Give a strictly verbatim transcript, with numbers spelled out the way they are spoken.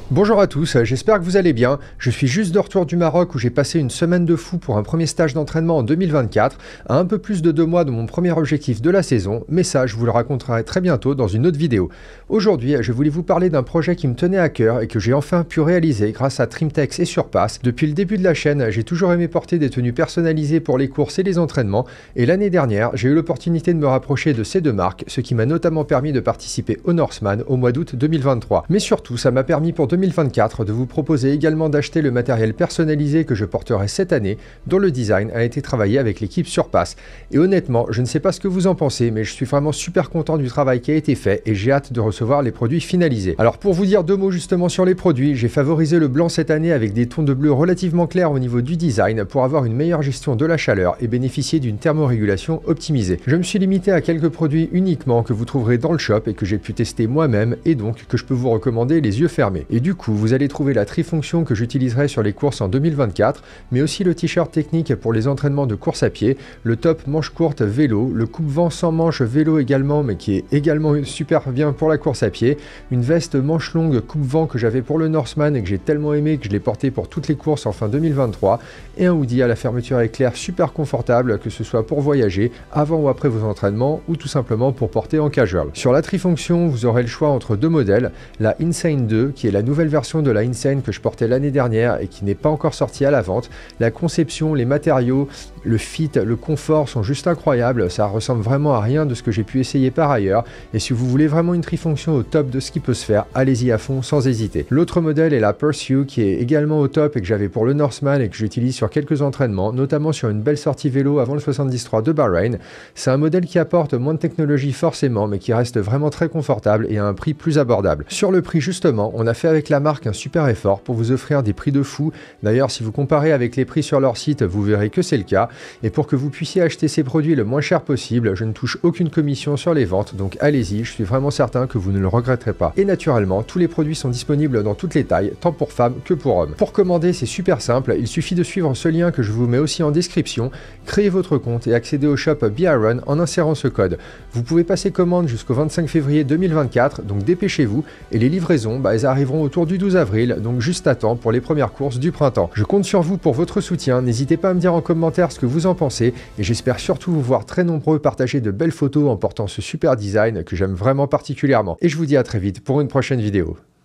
Bonjour à tous, j'espère que vous allez bien. Je suis juste de retour du Maroc où j'ai passé une semaine de fou pour un premier stage d'entraînement en deux mille vingt-quatre, à un peu plus de deux mois de mon premier objectif de la saison, mais ça je vous le raconterai très bientôt dans une autre vidéo. Aujourd'hui, je voulais vous parler d'un projet qui me tenait à cœur et que j'ai enfin pu réaliser grâce à Trimtex et Surpass. Depuis le début de la chaîne, j'ai toujours aimé porter des tenues personnalisées pour les courses et les entraînements, et l'année dernière, j'ai eu l'opportunité de me rapprocher de ces deux marques, ce qui m'a notamment permis de participer au Norseman au mois d'août deux mille vingt-trois. Mais surtout, ça m'a permis pour deux mille vingt-quatre de vous proposer également d'acheter le matériel personnalisé que je porterai cette année, dont le design a été travaillé avec l'équipe Surpass. Et honnêtement, je ne sais pas ce que vous en pensez, mais je suis vraiment super content du travail qui a été fait et j'ai hâte de recevoir les produits finalisés. Alors pour vous dire deux mots justement sur les produits, j'ai favorisé le blanc cette année avec des tons de bleu relativement clairs au niveau du design pour avoir une meilleure gestion de la chaleur et bénéficier d'une thermorégulation optimisée. Je me suis limité à quelques produits uniquement que vous trouverez dans le shop et que j'ai pu tester moi-même et donc que je peux vous recommander les yeux fermés. Et du coup, vous allez trouver la trifonction que j'utiliserai sur les courses en deux mille vingt-quatre, mais aussi le t-shirt technique pour les entraînements de course à pied, le top manche courte vélo, le coupe-vent sans manche vélo également, mais qui est également super bien pour la course à pied, une veste manche longue coupe-vent que j'avais pour le Norseman et que j'ai tellement aimé que je l'ai porté pour toutes les courses en fin deux mille vingt-trois, et un hoodie à la fermeture éclair super confortable, que ce soit pour voyager, avant ou après vos entraînements, ou tout simplement pour porter en casual. Sur la trifonction, vous aurez le choix entre deux modèles, la Insane deux, qui est la nouvelle version de la Insane que je portais l'année dernière et qui n'est pas encore sortie à la vente. La conception, les matériaux, le fit, le confort sont juste incroyables, ça ressemble vraiment à rien de ce que j'ai pu essayer par ailleurs, et si vous voulez vraiment une trifonction au top de ce qui peut se faire, allez-y à fond sans hésiter. L'autre modèle est la Pursue qui est également au top et que j'avais pour le Norseman et que j'utilise sur quelques entraînements, notamment sur une belle sortie vélo avant le soixante-dix trois de Bahreïn. C'est un modèle qui apporte moins de technologie forcément, mais qui reste vraiment très confortable et à un prix plus abordable. Sur le prix justement, on a fait avec la marque un super effort pour vous offrir des prix de fou. D'ailleurs, si vous comparez avec les prix sur leur site, vous verrez que c'est le cas. Et pour que vous puissiez acheter ces produits le moins cher possible, je ne touche aucune commission sur les ventes, donc allez-y, je suis vraiment certain que vous ne le regretterez pas. Et naturellement, tous les produits sont disponibles dans toutes les tailles, tant pour femmes que pour hommes. Pour commander, c'est super simple, il suffit de suivre ce lien que je vous mets aussi en description, créer votre compte et accéder au shop BeIron en insérant ce code. Vous pouvez passer commande jusqu'au vingt-cinq février deux mille vingt-quatre, donc dépêchez-vous, et les livraisons, bah, elles arriveront autour du douze avril, donc juste à temps pour les premières courses du printemps. Je compte sur vous pour votre soutien, n'hésitez pas à me dire en commentaire ce que vous en pensez, et j'espère surtout vous voir très nombreux partager de belles photos en portant ce super design que j'aime vraiment particulièrement. Et je vous dis à très vite pour une prochaine vidéo.